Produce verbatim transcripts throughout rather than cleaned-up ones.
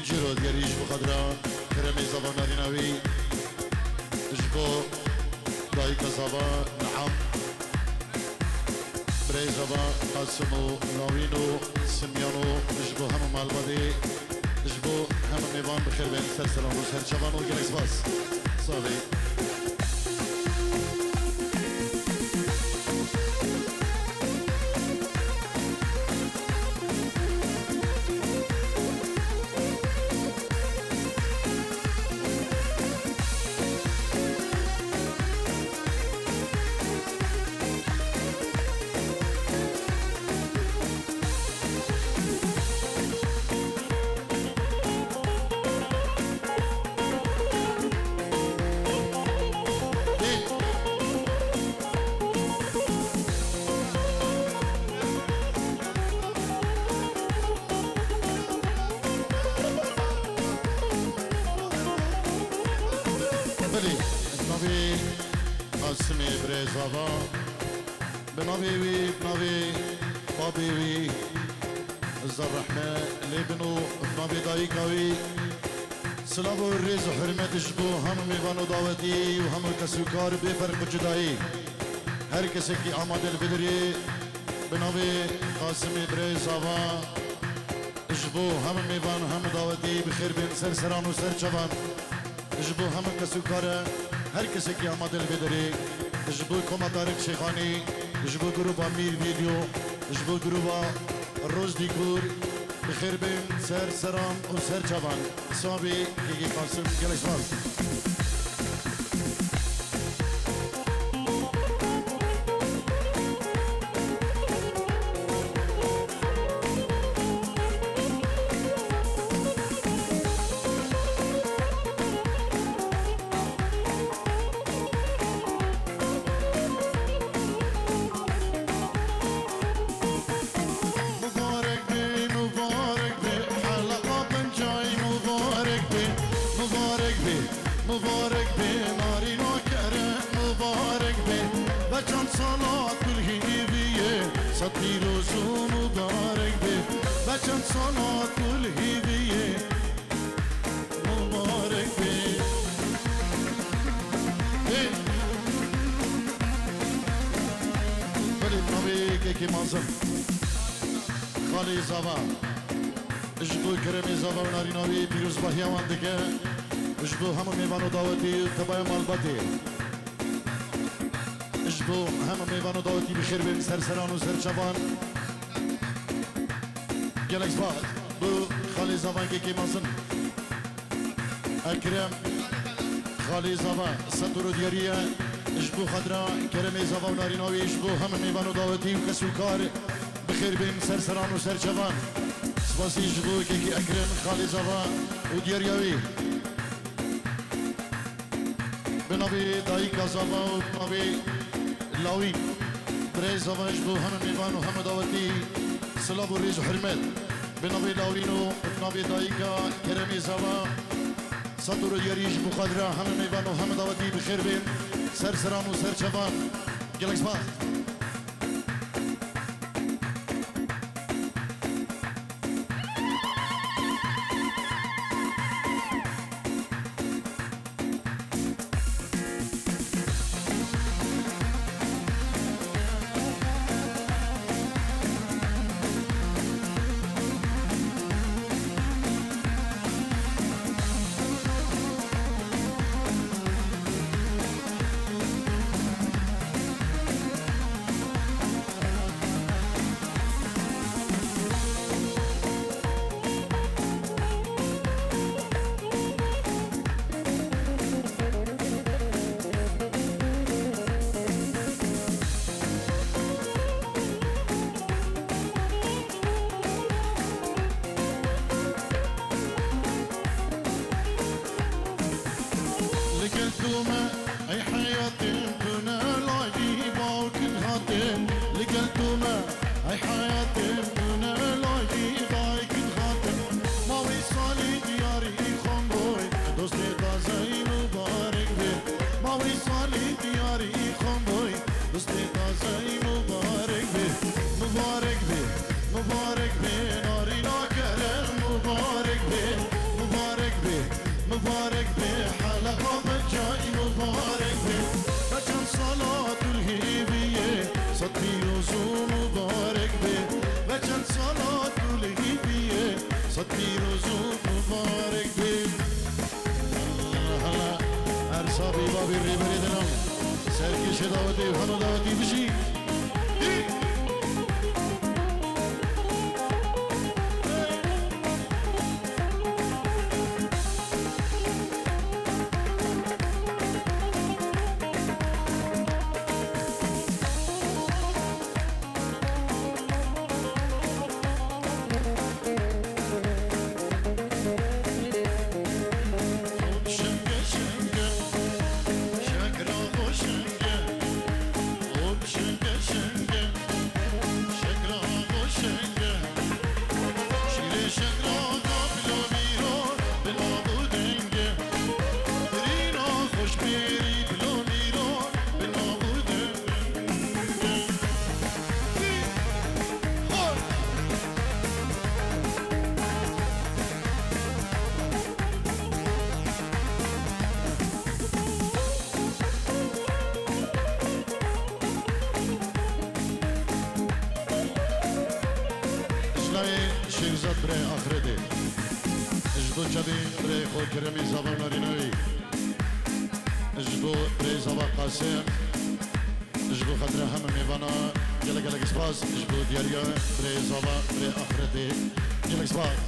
جيرو ديالي جبو خضراء كرمي زبا ناريناوي جبو دايكا زبا نعم بري زبا قاسمو لاوينو سميانو جبو هم مالبادي جبو هم ميبان بخير بين سرسلان وسهر شبان وجلس باس صافي بنابي وي بنابي بابي وي الرحمة لبنو بنابي دايكاوي سلابو الريز وحرمت جبو هم ميبانو دعوتي وهم الكسوكار بفرق جدائي هر کسی کی آماده البدری بنابي قاسمي بريز آبا جبو هم ميبان هم دعوتي بخير بين سر سران و سر چوان جبو هم الكسوكار هر کسی کی آماده البدری جبو كوما طارق شيخاني جبو جروبا مير فيديو جبو جروبا روز ديكور بخير بين سر سرام وسر جبان صابي كيكي قاسم جلس مال مبارك بي نارينا كرم مبارك بي بچان صلاة كل هيبية سطير وزو مبارك بي بچان صلاة كل هيبية مبارك بي بلد نبي كيكي منظم خالي زبا اجبو كرمي زبا ونارينا بي بيروز بحيوان دكه اجبو هم میوانو دعوتی تبای مالباتی اجبو هم میوانو دعوتی بخیر بین سر سران و سر چوان گلکس باد بو خالی زبان که کیمانسن اکرم خالی زبان سطور دیاریه اجبو خدرا کرمی زبان و ناریناوی اجبو هم میوانو دعوتی و کسوکار بخیر بین سر سران و سر چوان سپاسی اجبو که کی اکرم خالی زبان و دیاریوی بنابي دايكا زبا وبنابي لاوين بري زبا اجبو هم ميوان وهم دعوتي سلاب وريز وحرمت بنابي لاوين وبنابي دايكا كرمي زبا سطور يريج بخدرة هم ميوان وهم دعوتي بخير بين سر سران وسر شبان جلكس بات باشي دعوتي وهنا دعوتي بشي شیرزاد برای آخرته اجدو چبی برای خود کرمی زبان نارینوی اجدو برای زبان قاسم اجدو خطر همه میوانا گلک گلک سپاس اجدو دیاریا برای زبان برای آخرته گلک سپاس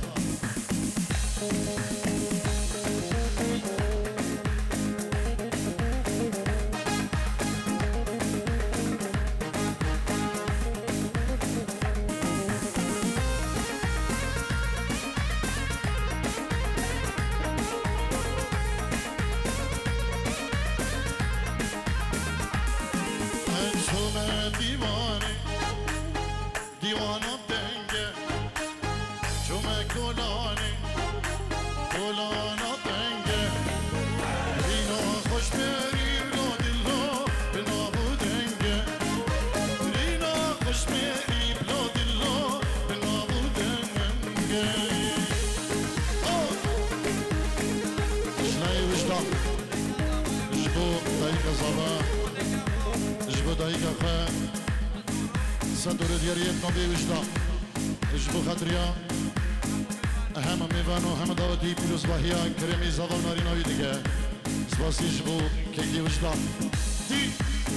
دیوانه دیوانه دنگه چومه گلانه گلانه دنگه اینا خوش میری بلا دلو بلا بودنگه اینا خوش میری بلا دلو بلا بودنگه اشنای وجدان اجبو دایک زبا اجبو دایک خا صدور دیاریت نبی وجدان اجبو خاطریا هم میوانو هم داوتی پیروز باهیا کرمی زبان نارینوی دیگه سپاسی اجبو کیکی وجدان دی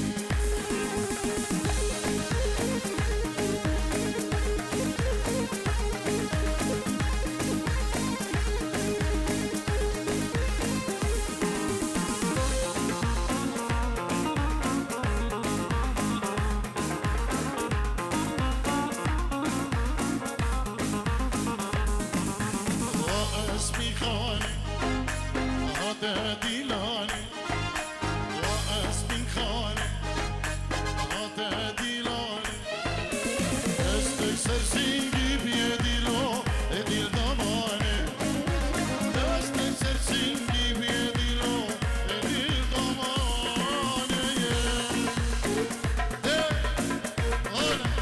ديلاني واسمي خاني هذا ديلاني استكسر سينجي بيدي لو اديل ضماني استكسر سينجي بيدي لو اديل ضماني انا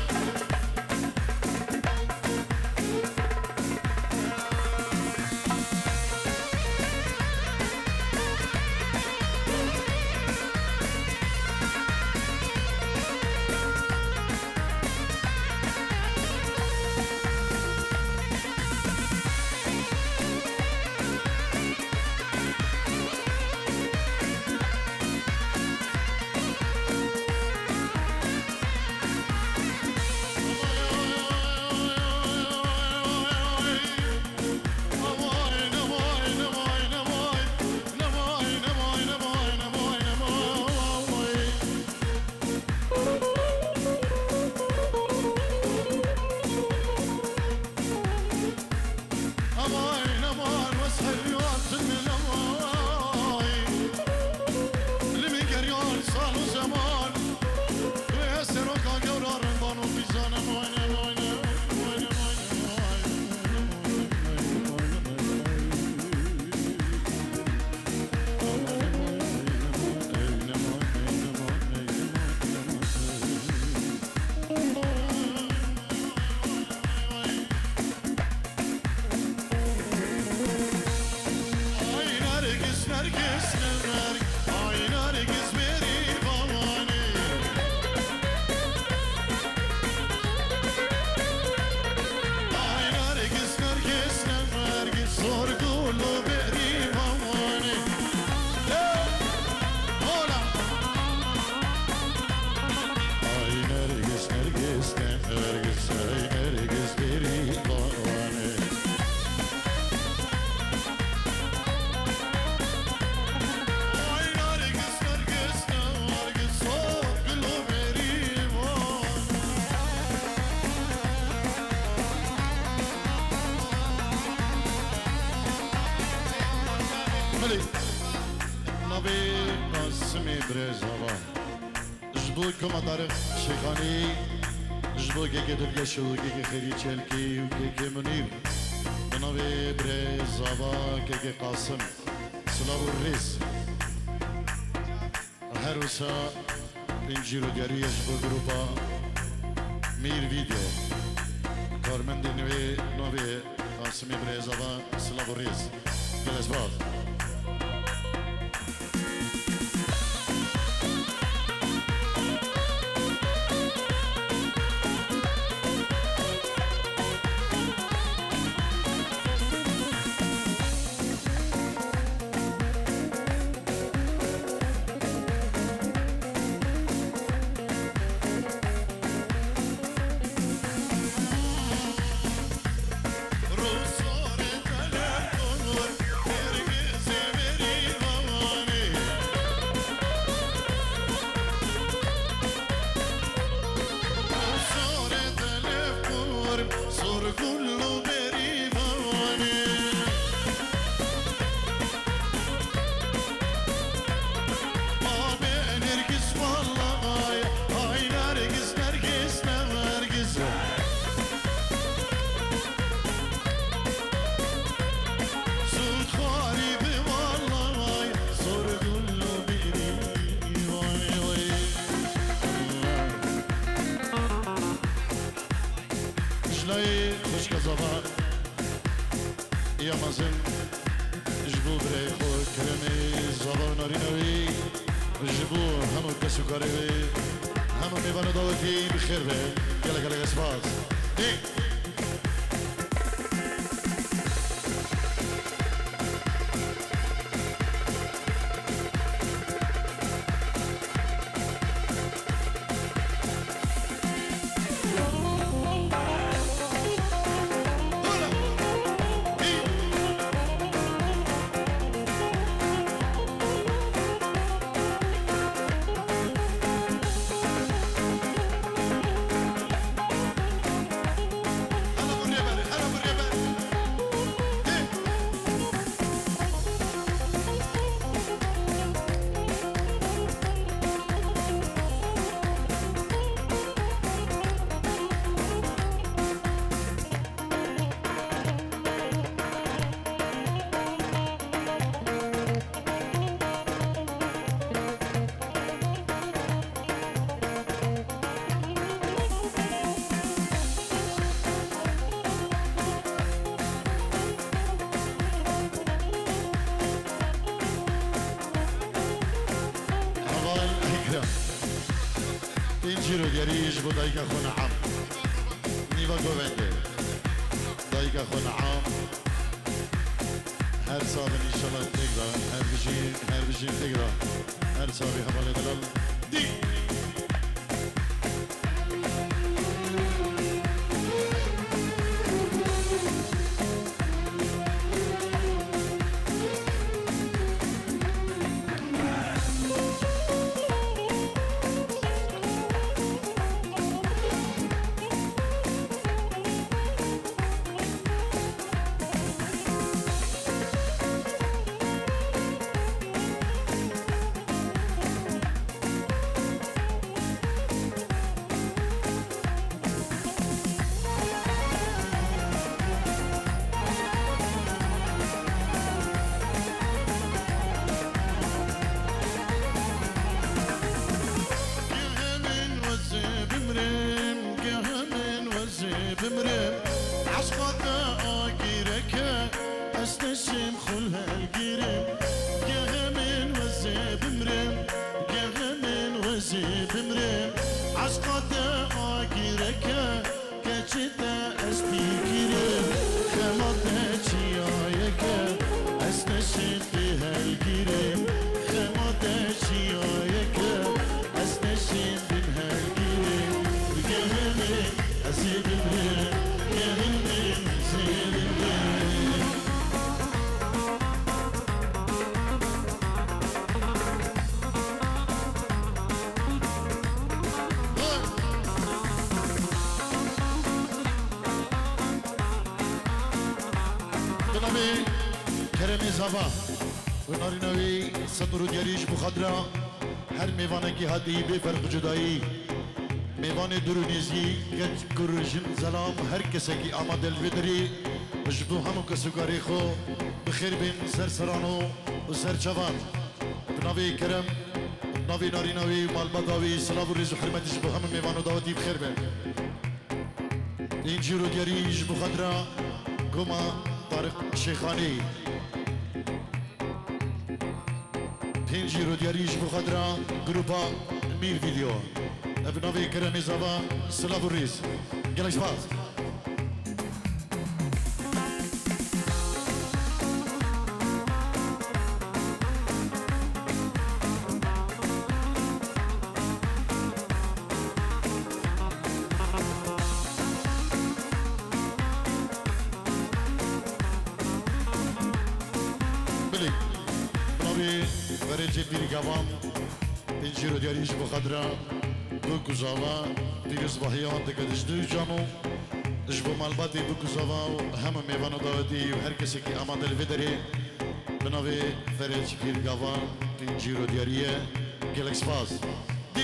بلي نبي قاسمي برزاوا جبو كما طارق شيخاني جبو كيكي تلقشو كيكي خيري تشالكي وكيكي منير نبي برزاوا كيكي قاسم سلاو الريس هروسا بنجيرو دياري جبو جروبا مير فيديو كارمن دي نبي نبي قاسمي برزاوا سلاو الريس جلس بعض يا مازن جبو بري خو كرمي زبا ناري ناري جبو همو كسو كاري همو ميوانو داوتي بخير به يلا يلا اسفاز ايه Giro di Arish Daika Khun'am Niva Govende Daika Khun'am Her sabın inşallah tekrar Her bişin, her bişin tekrar Her sabi havale delal Di وناری نوی سطر و دیریش بخدرا هر میوانه کی هدی به فرق جدایی میوان درونیزی گچ کرجن زلام هر کسی کی آماده الودری جبو همو کسوگاری خو بخیر بین سر سرانو و سر چوان بناوی کرم ناوی ناری ناوی مالباداوی سلام و ریز و حرمتش بو همه میوانو داوتی بخیر بین این جیرو دیریش بخدرا گما طارق شیخانی پنجی رو دیاریش بخدرا گروپا میر ویدیو ابناوی کرمی زبا سلام و ریز گلش باز بلی ناوی برای بیر گوام پنجی رو دیاریش بخدرا دو گزاوا دیگه صباحیان دیگه دو جانو اجبو مالباتی دو گزاوا و همه میوانو داودی و هر کسی که آماده الودری بناوی فرج بیر گوام پنجی رو دیاریه گلکس باز دی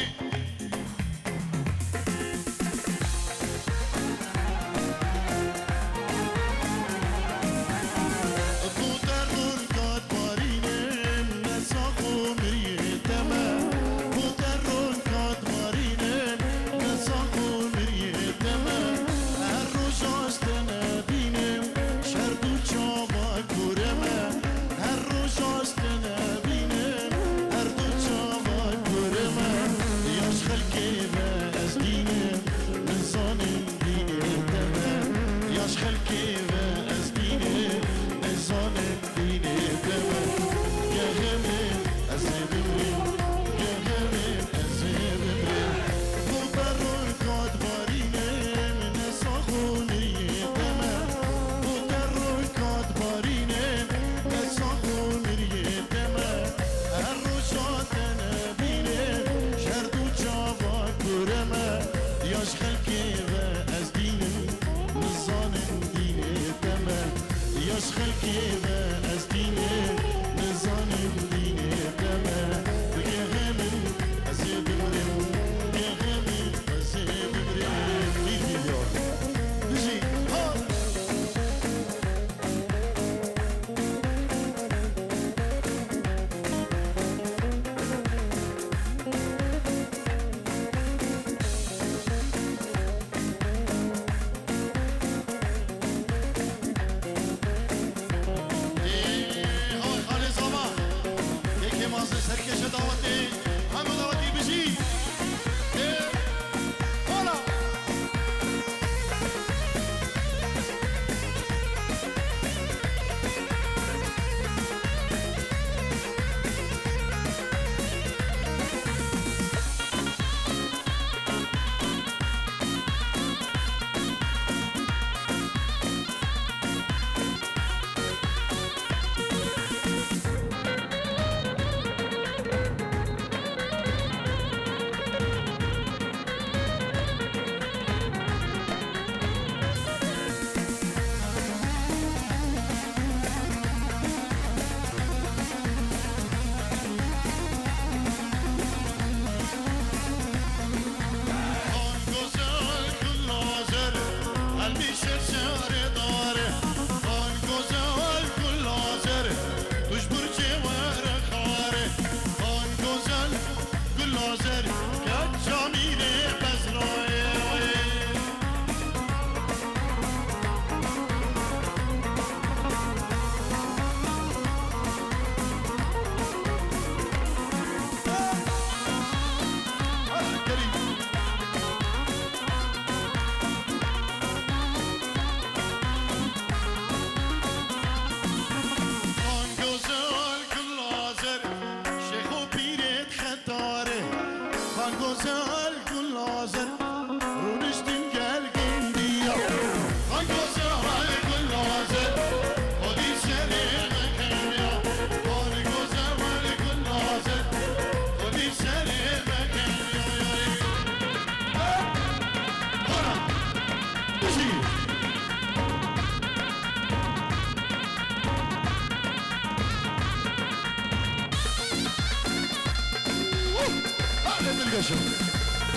شوف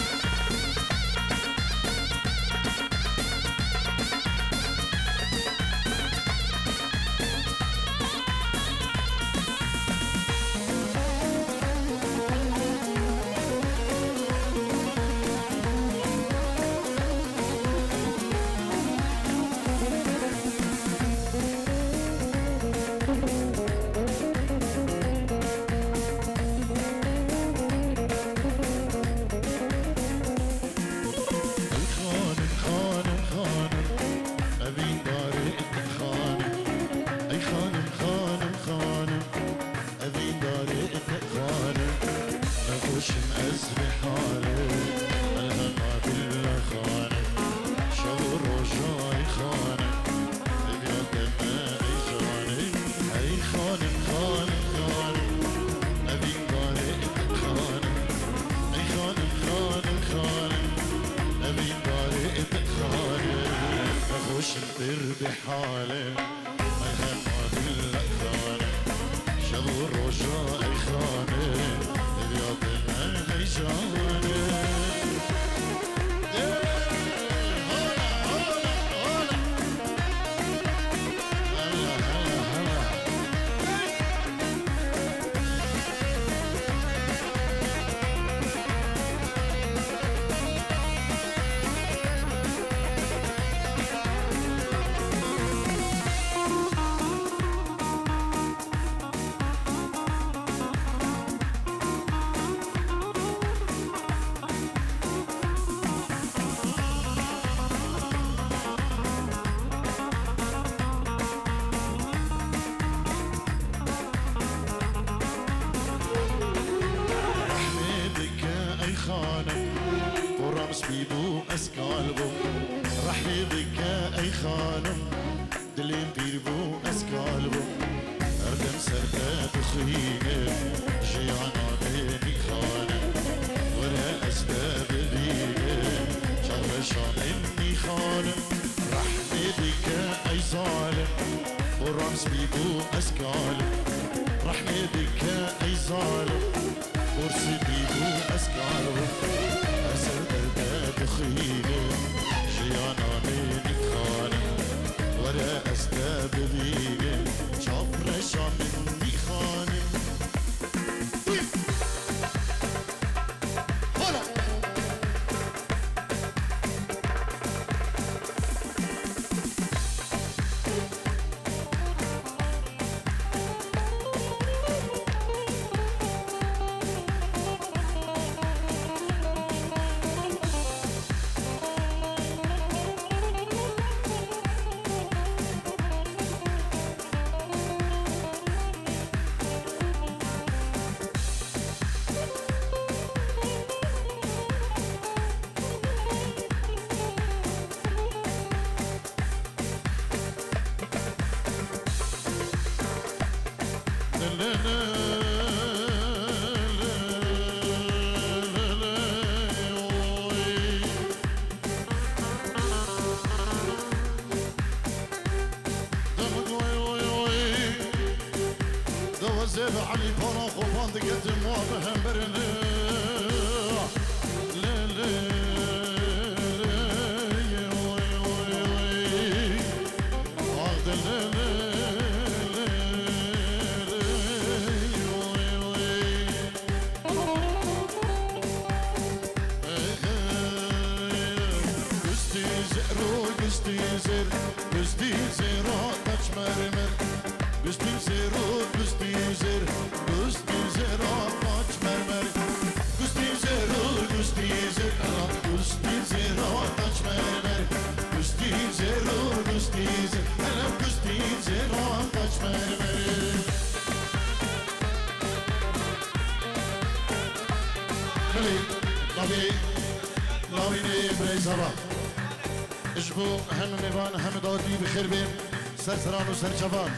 سرسران و سرچوان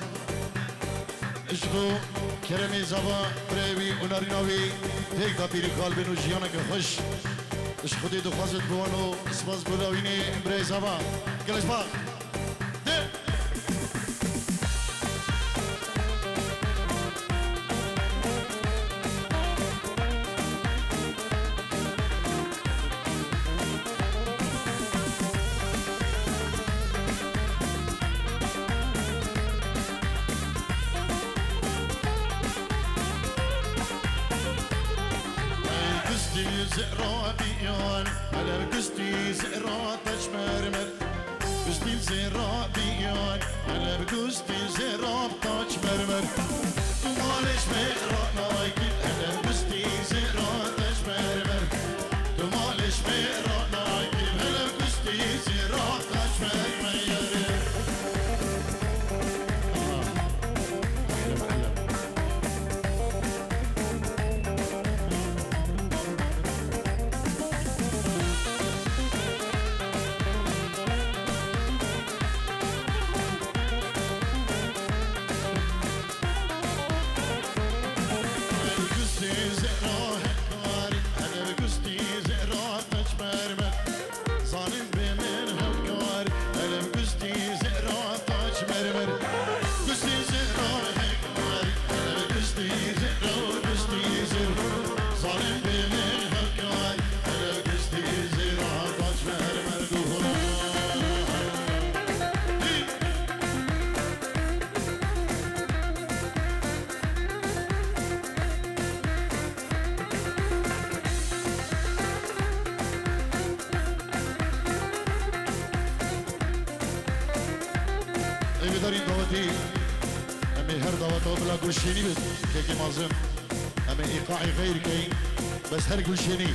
اشکو کرمی زبا بریوی و ناریناوی تیک دا پیری کال بینو جیانه که خوش اش خودی دو خوازت بوانو سپاس بولاوینی برای زبا گلش باق ده هلا بقستي زئراتش مرمر قستي زئرات بيان هلا بقستي زئرات تاج مرمر تمالش مئرات نايكل هلا بقستي زئراتش مرمر تمالش مئرات نايكل هلا بقستي زئرات تاج مرمر دارین دعوتی امی هر دعوت ها بلا گلشینی بید که که مازم امی ایقاعی غیر که بس هر گلشینی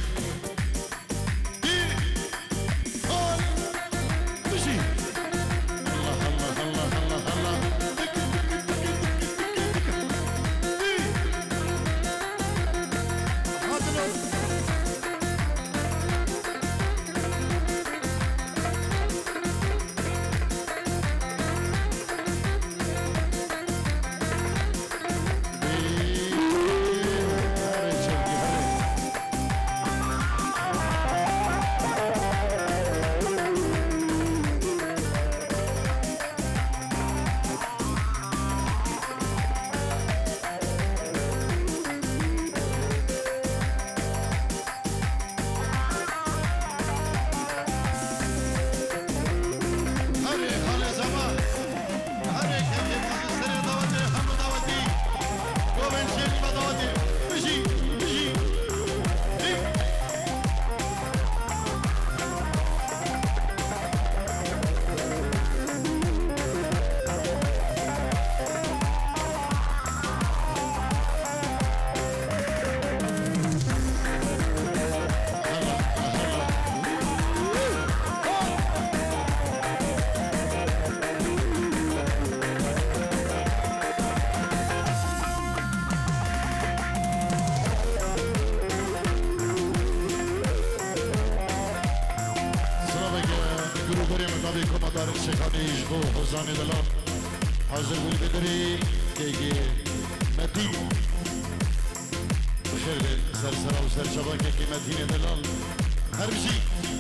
حاضر بود بدری که مدین بخیر به سر سرا و سر شبا که مدین دلال هر بشی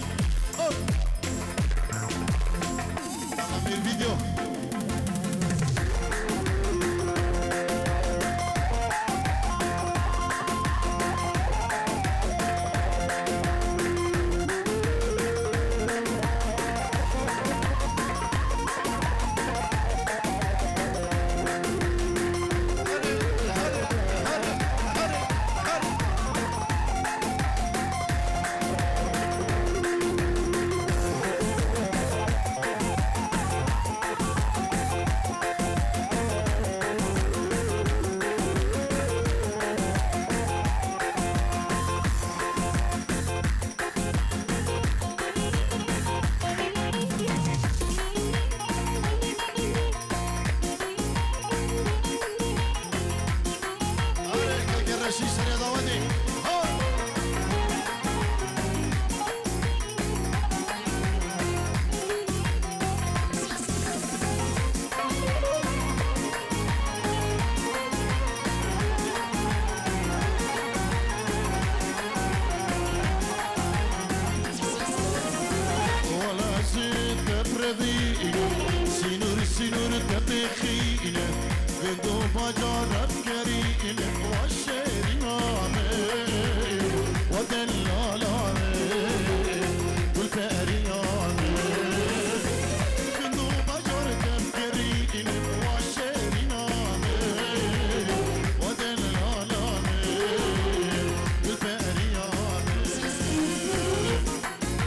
امیر ویدیو سینور سینور تبخینه به دو باجارت گرینه و شیرینانه و دلالانه گل پریانه به دو باجارت گرینه و شیرینانه و دلالانه گل پریانه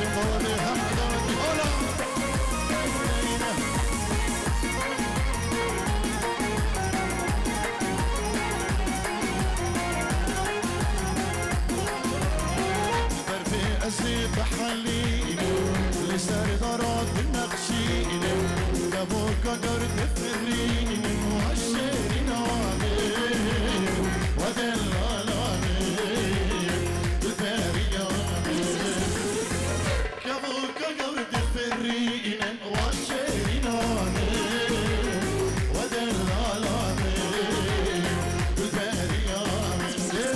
شمالي حمداني هلا برفي أزي بحالي لسار دارات بالنقشين كابوكا قرد فرين وعشرين عامين ودلالامين بالباريامين كابوكا قرد فرين وعشرين عامين ودلالامين بالباريامين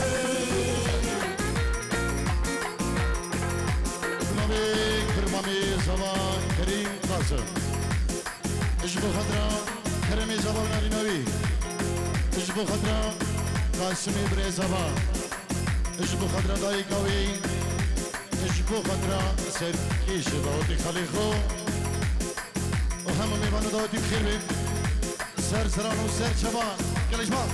برنامج برنامج زمان كريم قاسم اجبو خضرا كرمي زبان نارينوي اجبو خضرا قاسمي بري زبان اجبو خضرا دايقوي اجبو خضرا سركيش داوتي خليخو وهم ميبانو داوتي بخير بي سر سران وسر شبان كل اجبان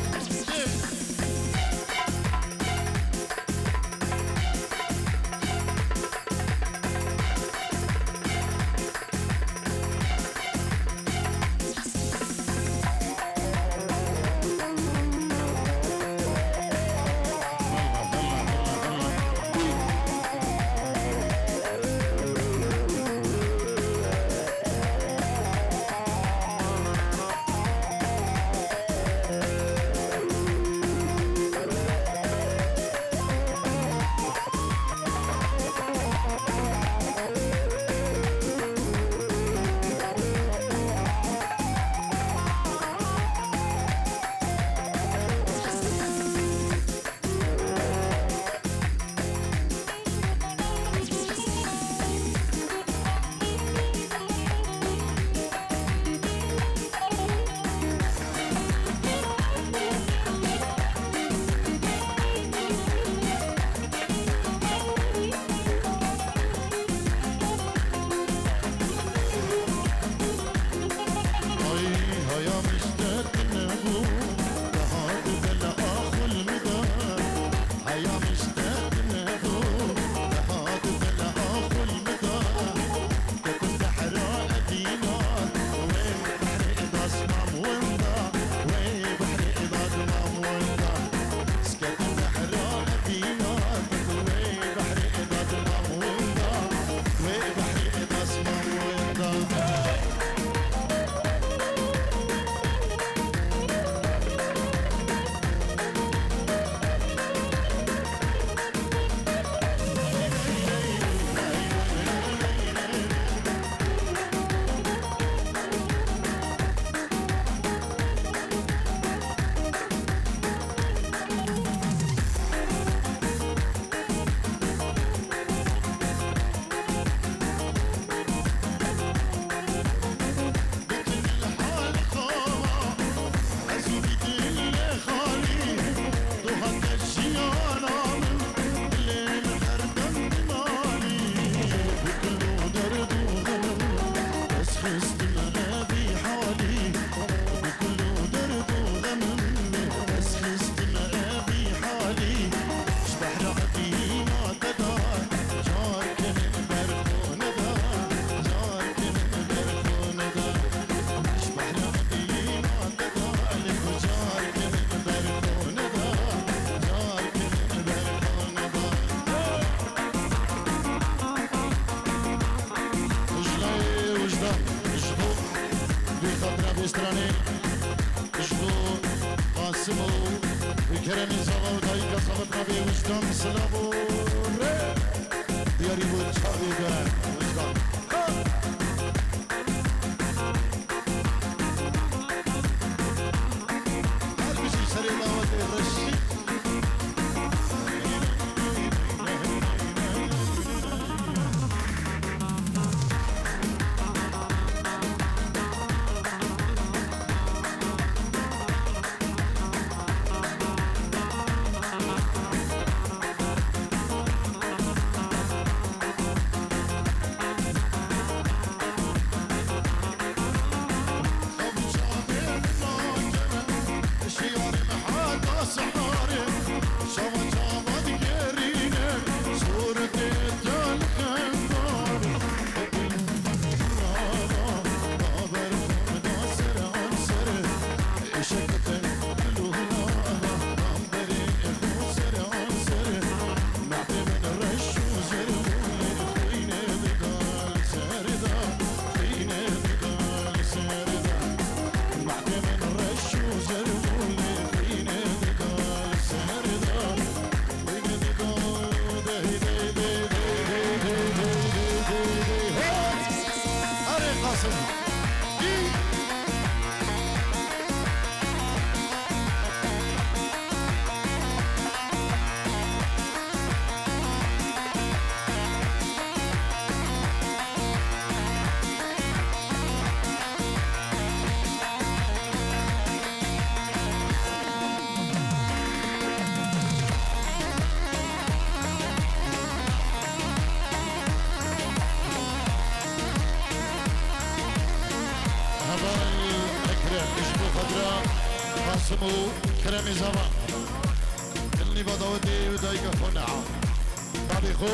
خبره اشبو خضرا قاسمو كرمي زبا اللي بدودي ودايك خنعا بابي خو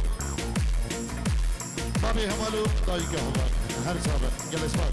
بابي همالو دايك هما هر سابق جلس بات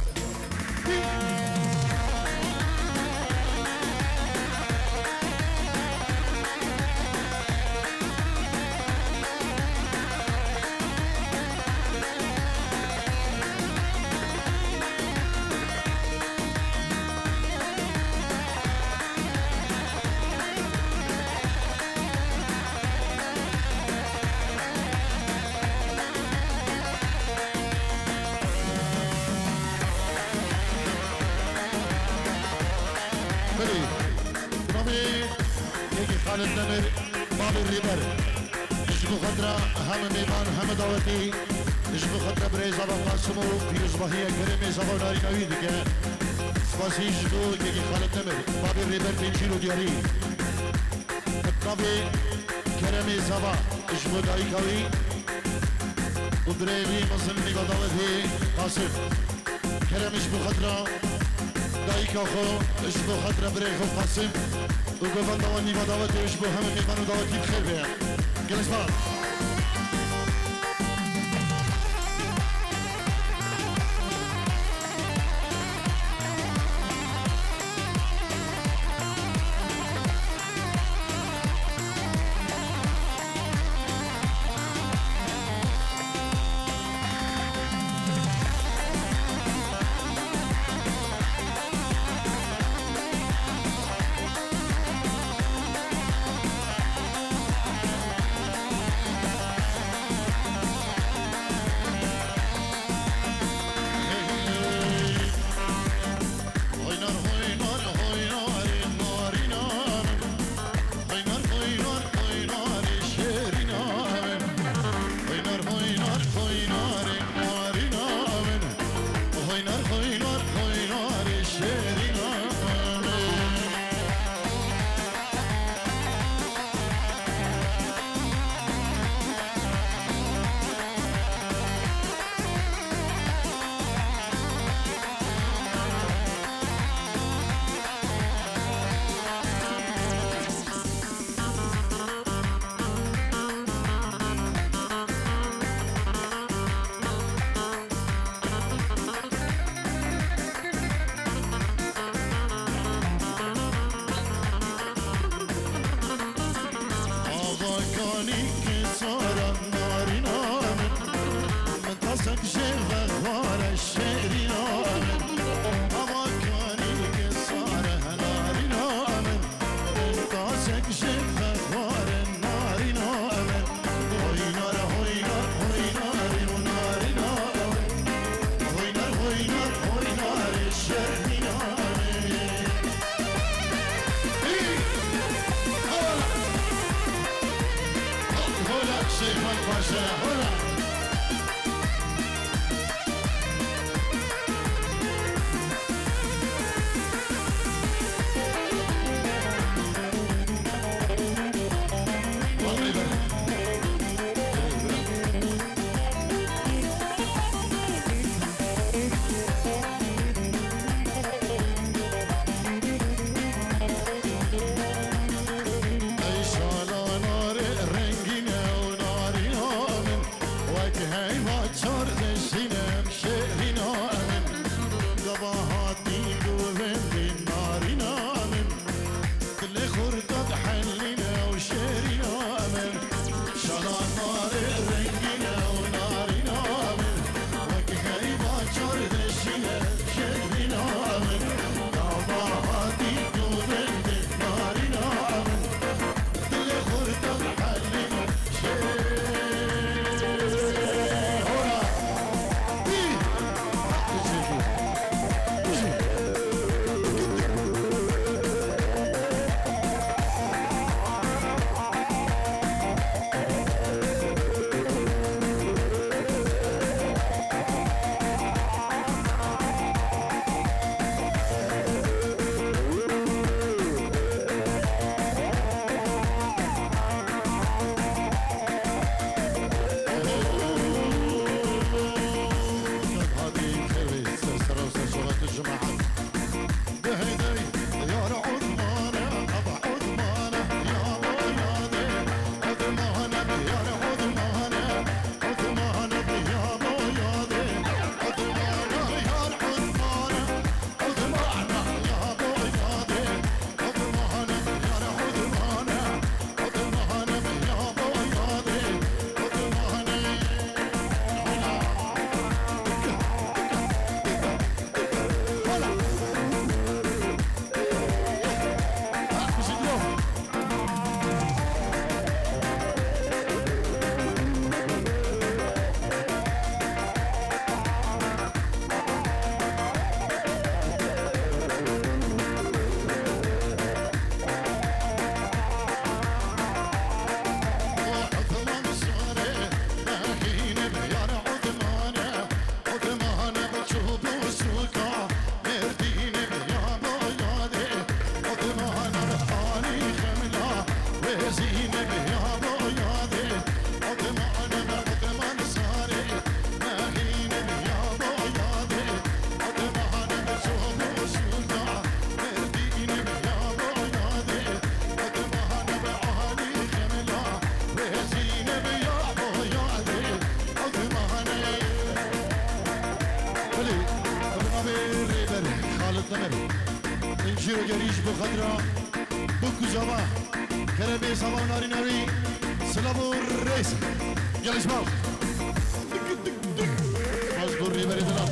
خالد نمر باب الريبر اجبو خضرا هم ميمان هم دعوتي اجبو خضرا بريز ابا قاسمو فيوز بحية كرمي زبا ناري نوي دكا سباسي اجبو يكي خالد نمر باب الريبر تنشيرو دياري اتنابي كرمي زبا اجبو داي كوي ودريبي مظلمي بدعوتي قاسم كرم اجبو خضرا داي كوخو اجبو خضرا بريخو قاسم وقفل دواني بدواتي يشبه هم ميمانو دواتي بخير بيها جلس بقى انجيرو جريش بخدرة بوكو زما كرمي سما ناري ناري سلامو الرئيس يلا شباب مزبور ريبري دلال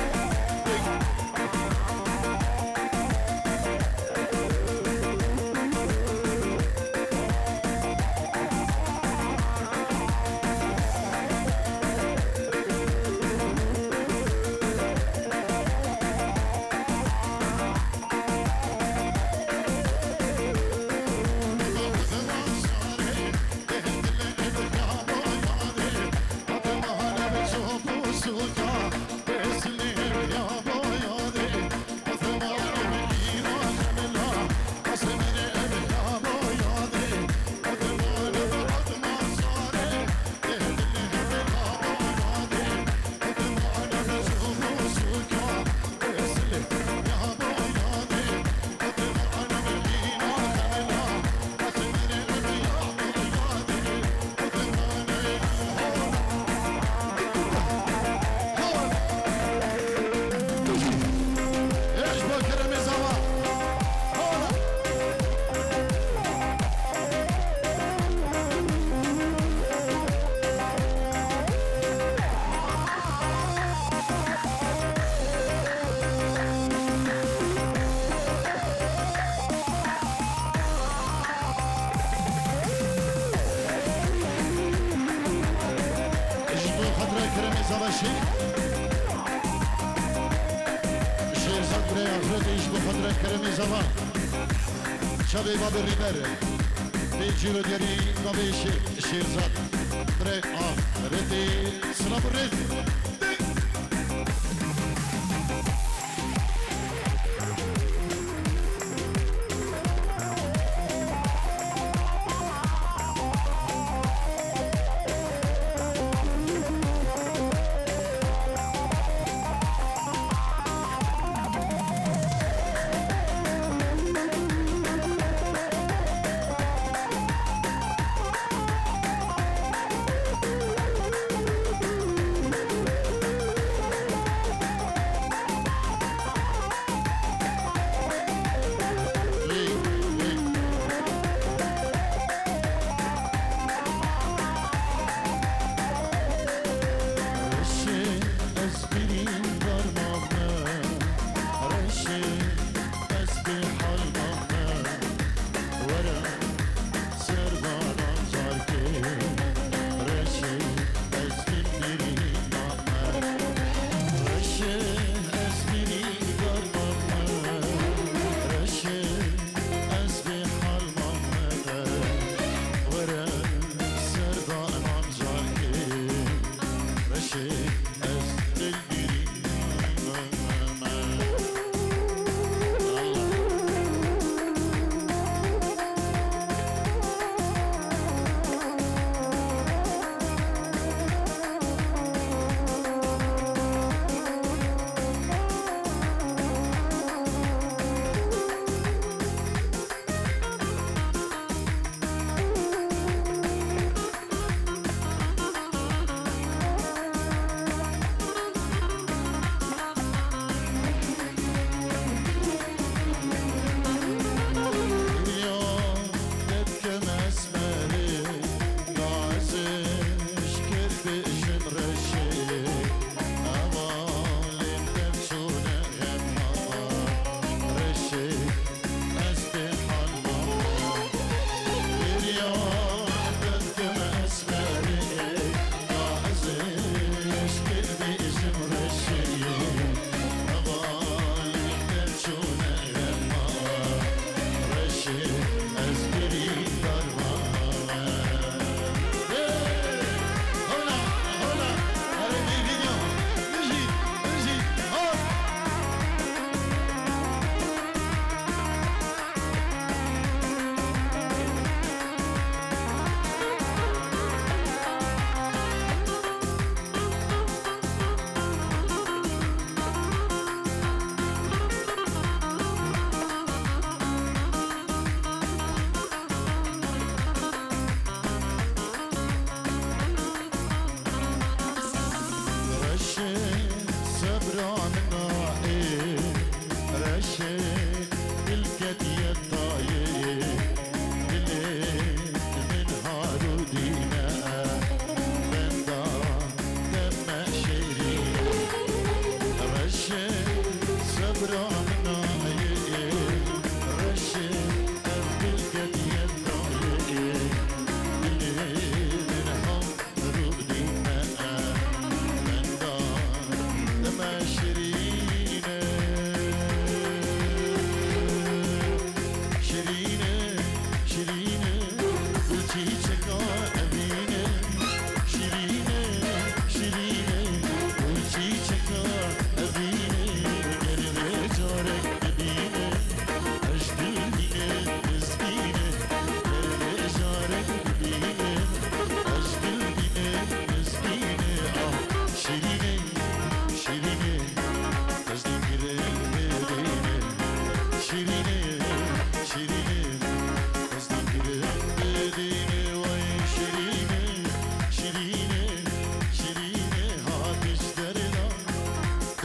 شباب الريبر بيجيرو ديري نبي شيرزاد بري اه ريتي سلام الريز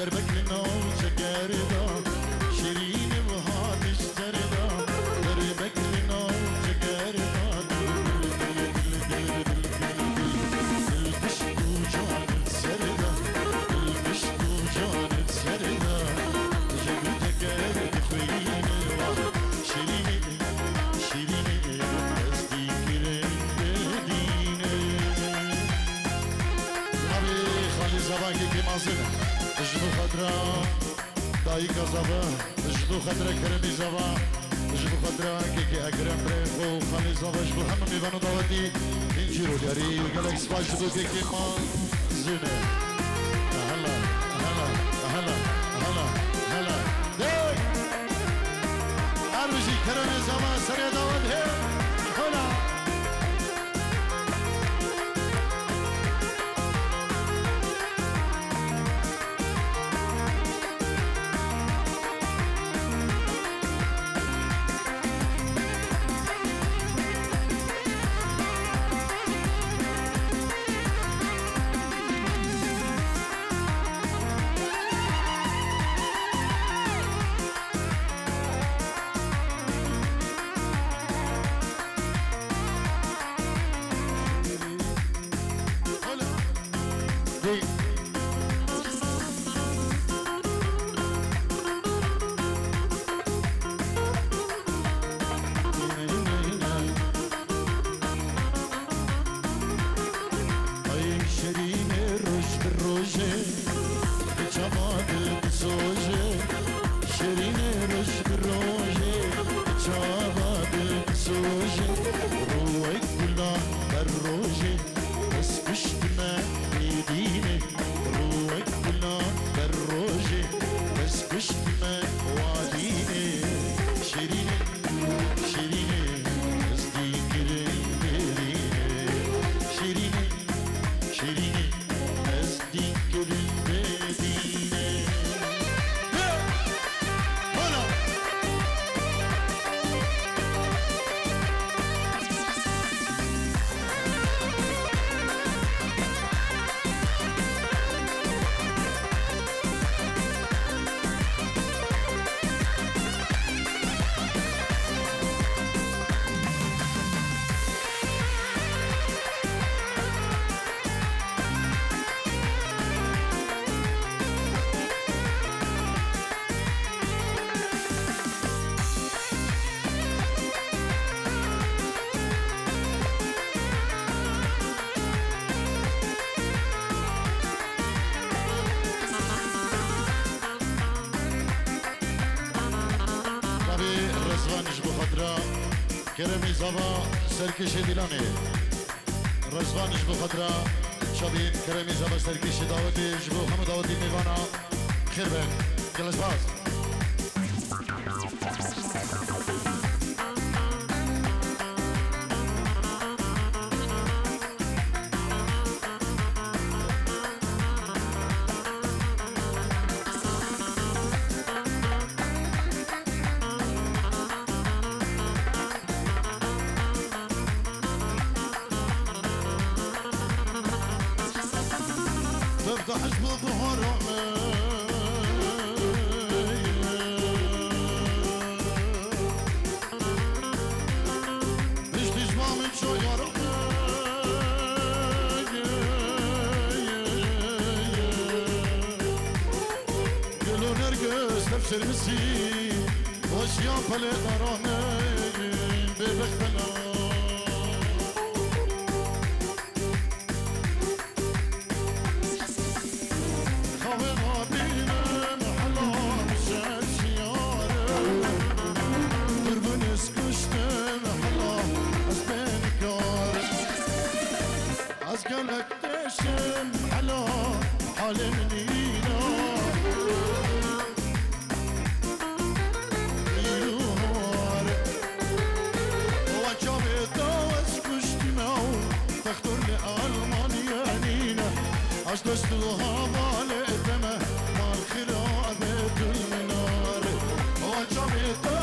دربك لناو جگردا شیرین بهاتش زردا دربك لناو جگردا البش تو جانت زردا البش تو جانت زردا جگو جگرد خوینه شیرین شیرین دستی کرن بدینه نبی خالی زبان که مازنه جدو خدرا دایی کذابه جدو خدرا کرمی زبان جدو خدرا که که اگرم برخو خالی زبان جدو همه میبانو داوتی اینجی رو داری گلک سپاش جدو که که مازنه هلا هلا هلا هلا هلا دی هر بشی کرمی زبان سری داوت هی هلا کرمی زبا سرکش دیلانه رزوانش بخاطر شبین کرمی زبا سرکش دعوتی جبو همه دعوتی میوانا خیر بین جلس باز سرمسي واشياء فلي دراني ببختنا خوي غابينا محلا مشات شيارة دربنس كشت محلا أسبين كار أسقلك تشم محلا حال منينا عش دستوها بالدمه مال خرابة المنار وجميت